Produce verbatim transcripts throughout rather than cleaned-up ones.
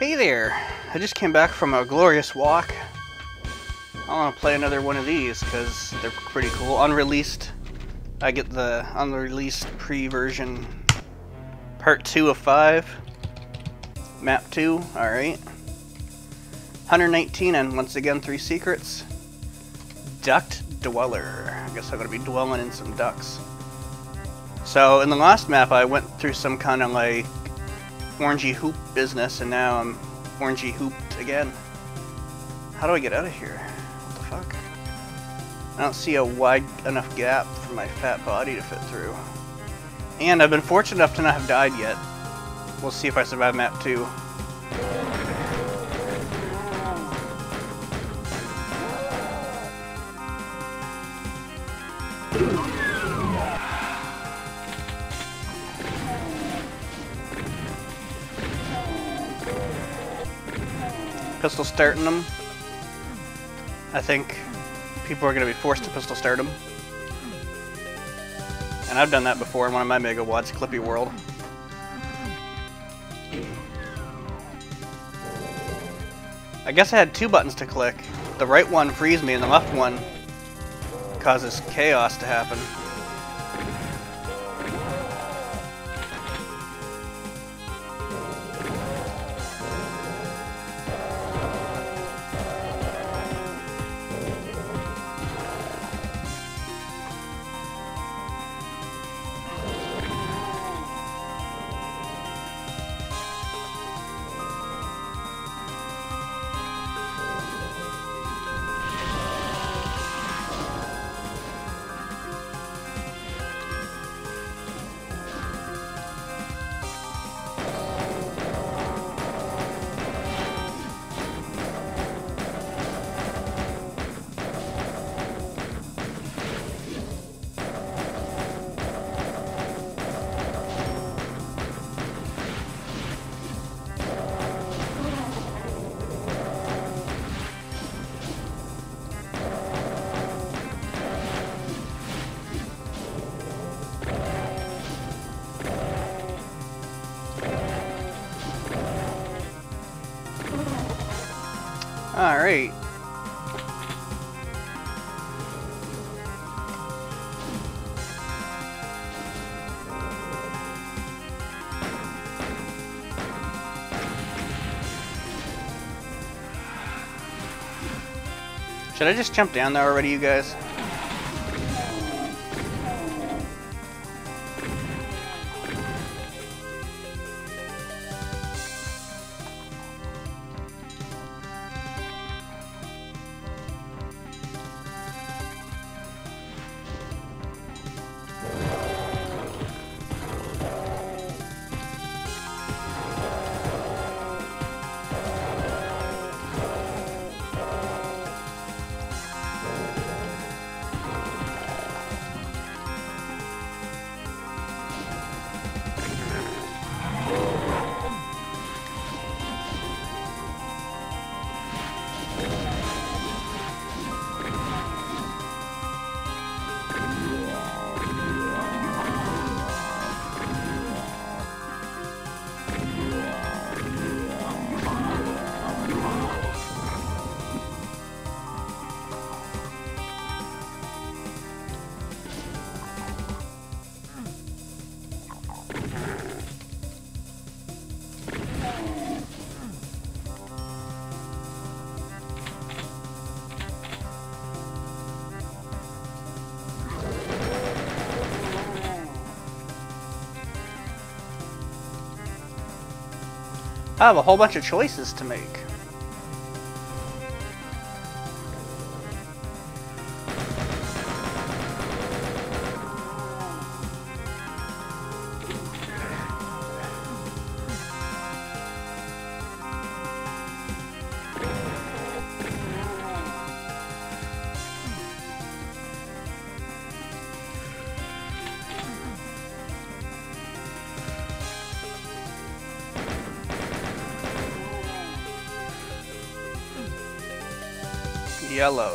Hey there! I just came back from a glorious walk. I want to play another one of these because they're pretty cool. Unreleased. I get the unreleased pre-version part two of five. Map two, alright. one hundred nineteen and once again three secrets. Duct Dweller. I guess I'm going to be dwelling in some ducks. So in the last map I went through some kind of like orangey hoop business, and now I'm orangey hooped again. How do I get out of here? What the fuck? I don't see a wide enough gap for my fat body to fit through. And I've been fortunate enough to not have died yet. We'll see if I survive map two. Pistol starting them. I think people are going to be forced to pistol start them. And I've done that before in one of my Megawads Clippy World. I guess I had two buttons to click. The right one frees me and the left one causes chaos to happen. Alright. Should I just jump down there already, you guys? I have a whole bunch of choices to make. Yellow.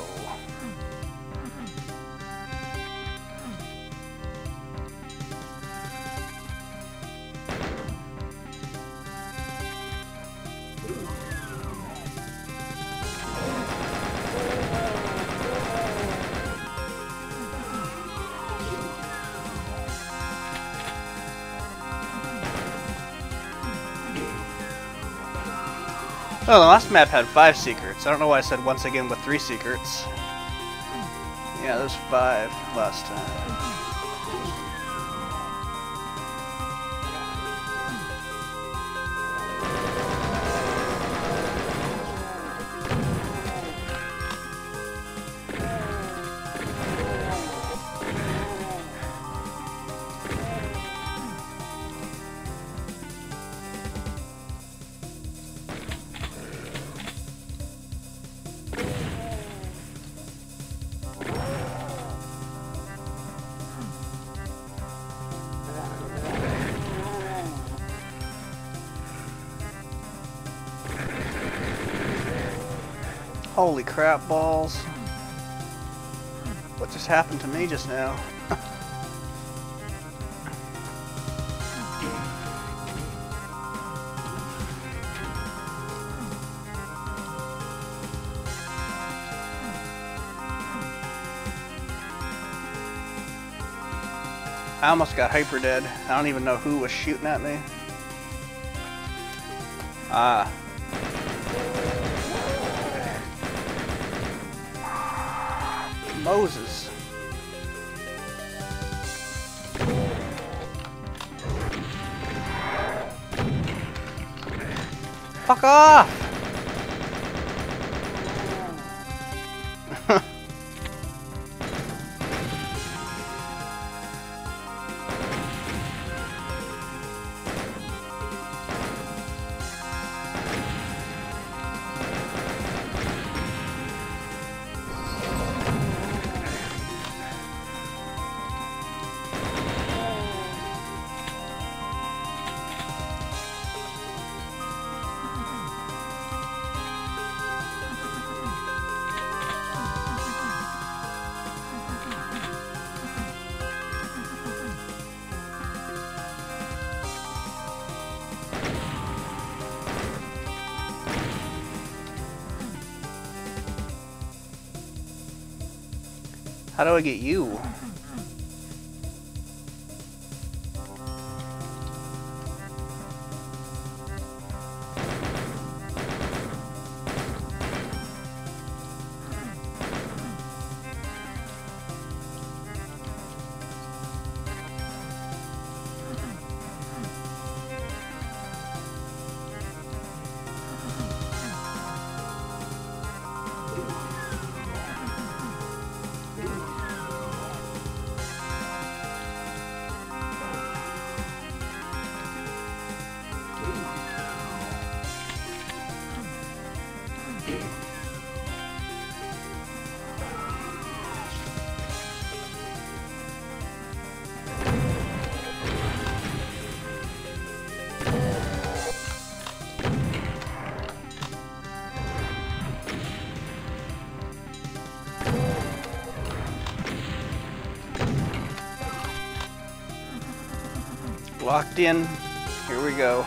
Oh, the last map had five secrets. I don't know why I said once again with three secrets. Yeah, there's five last time. Holy crap balls. What just happened to me just now? I almost got hyper dead. I don't even know who was shooting at me. Ah. Moses. Fuck off! How do I get you? Locked in. Here we go.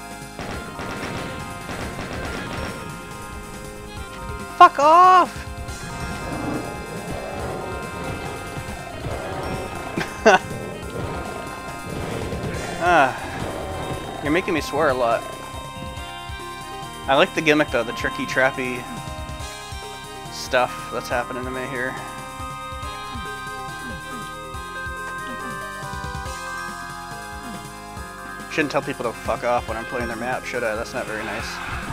Fuck off! Ah, you're making me swear a lot. I like the gimmick though, the tricky, trappy stuff that's happening to me here. Shouldn't tell people to fuck off when I'm playing their map, should I? That's not very nice.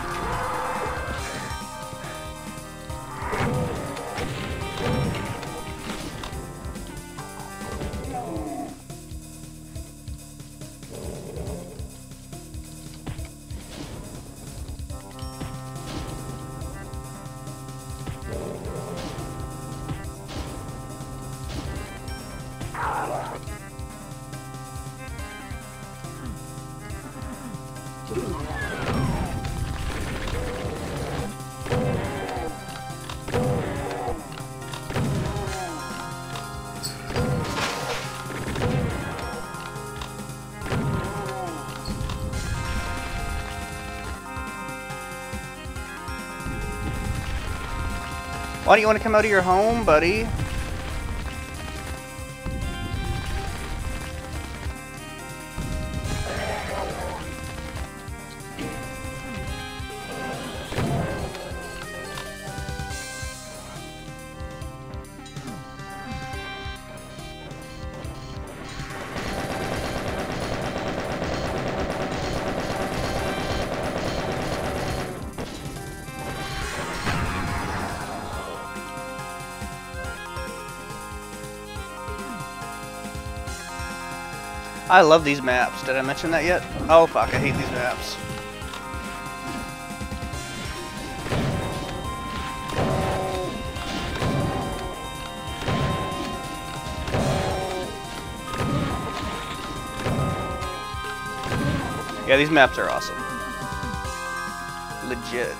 Why do you want to come out of your home, buddy? I love these maps. Did I mention that yet? Oh fuck, I hate these maps. Yeah, these maps are awesome. Legit.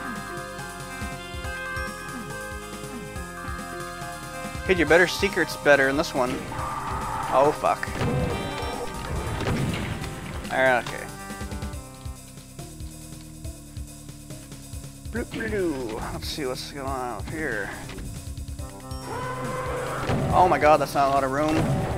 Hit your better secrets better in this one. Oh fuck. Alright, okay. Bloop, bloop, bloop. Let's see what's going on up here. Oh my god, that's not a lot of room.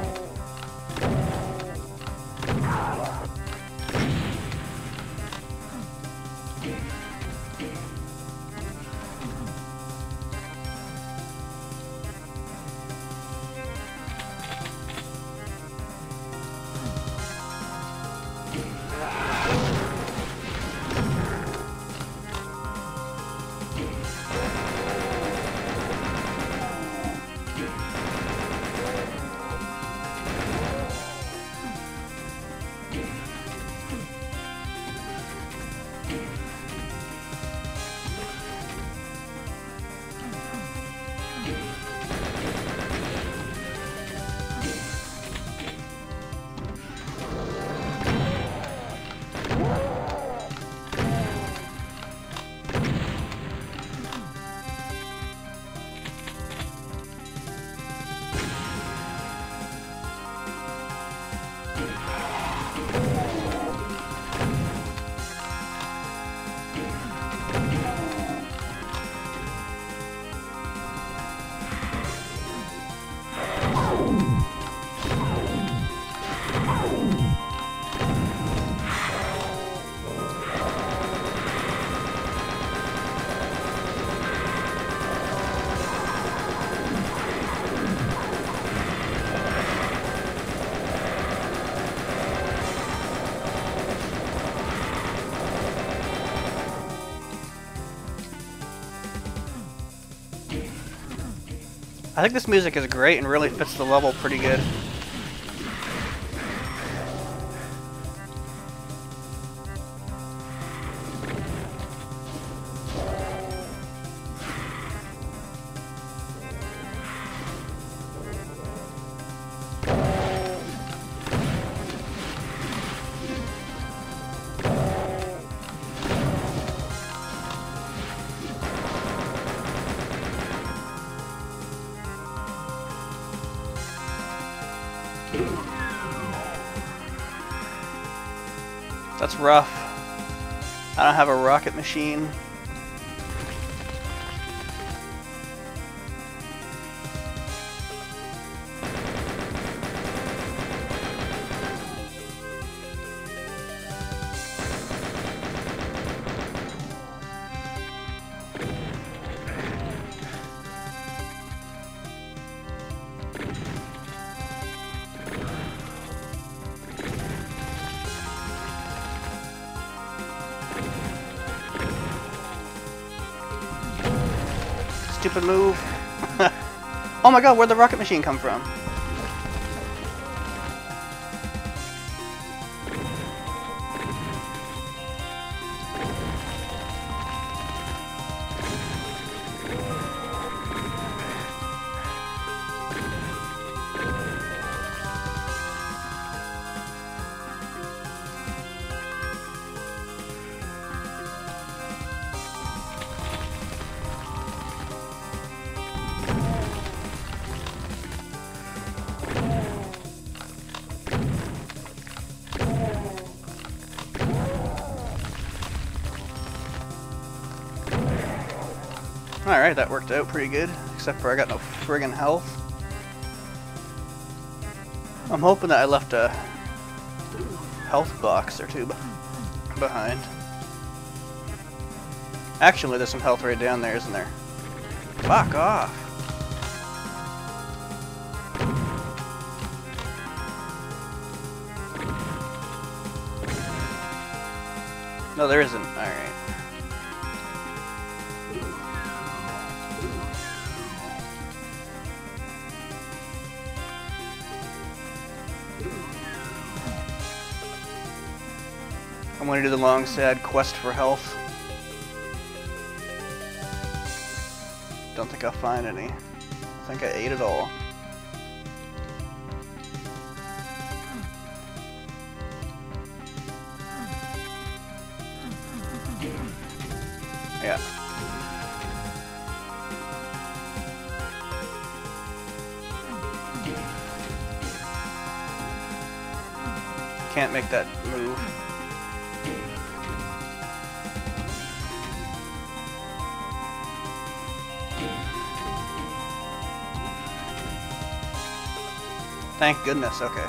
I think this music is great and really fits the level pretty good. That's rough. I don't have a rocket machine. Stupid move. Oh my god, where'd the rocket machine come from? Alright, that worked out pretty good, except for I got no friggin' health. I'm hoping that I left a health box or two behind. Actually, there's some health right down there, isn't there? Fuck off! No, there isn't. Alright. I'm going to do the long, sad quest for health. Don't think I'll find any. I think I ate it all. Yeah. Can't make that move. Thank goodness, okay.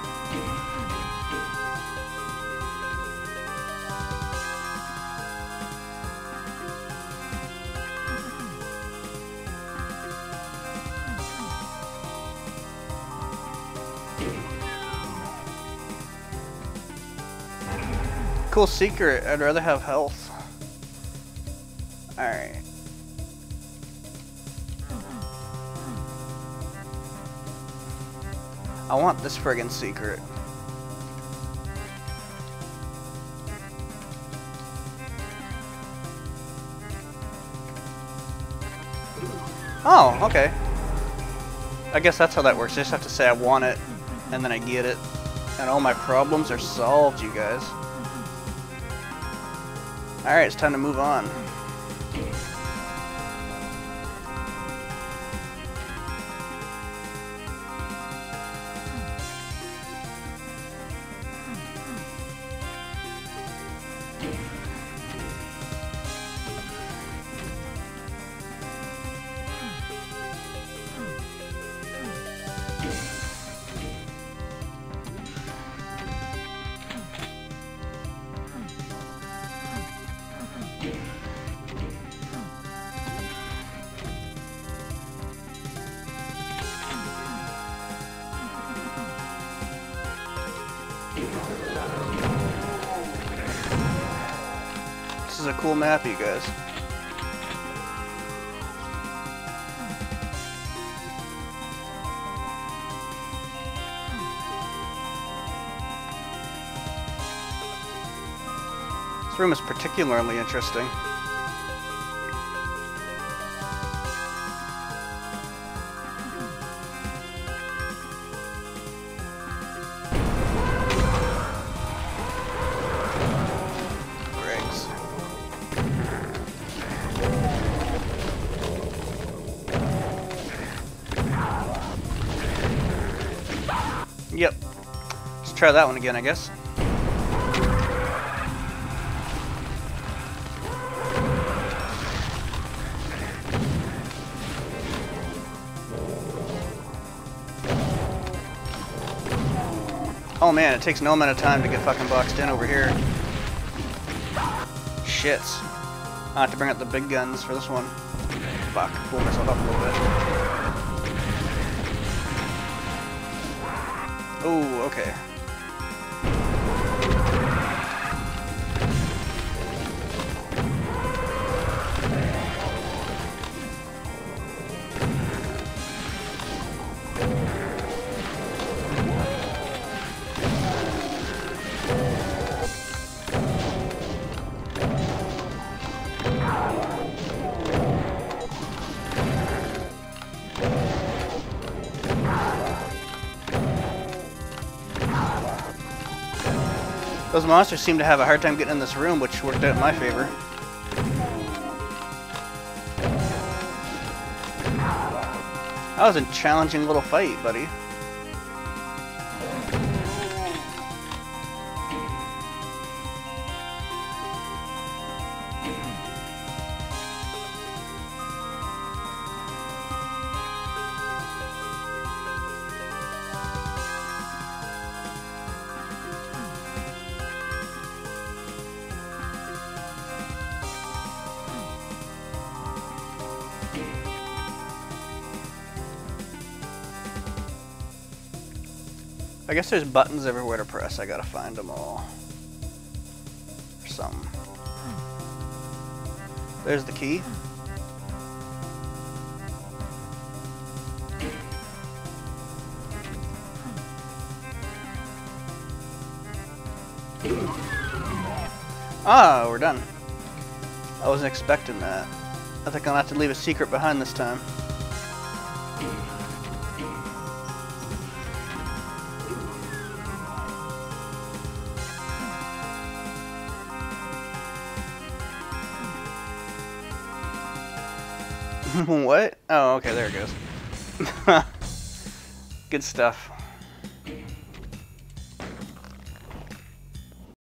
Cool secret, I'd rather have health. Alright. I want this friggin' secret. Oh, okay. I guess that's how that works. I just have to say I want it, and then I get it. And all my problems are solved, you guys. Alright, it's time to move on. This is a cool map, you guys. This room is particularly interesting. Yep. Let's try that one again, I guess. Oh man, it takes no amount of time to get fucking boxed in over here. Shits. I have to bring out the big guns for this one. Fuck, pull myself up a little bit. Oh, okay. Those monsters seem to have a hard time getting in this room, which worked out in my favor. That was a challenging little fight, buddy. I guess there's buttons everywhere to press. I gotta find them all. Or something. There's the key. Ah, we're done. I wasn't expecting that. I think I'll have to leave a secret behind this time. What? Oh, okay, there it goes. Good stuff.